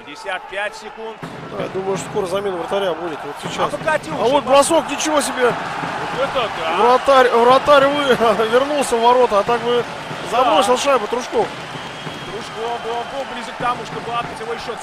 55 секунд. Да, я думаю, что скоро замена вратаря будет. Вот сейчас. Покатился. А вот бросок, ничего себе. Вот это да. Вратарь вернулся в ворота, а так бы забросил шайбу Трушков. Трушков был близок к тому, чтобы отбить его счет.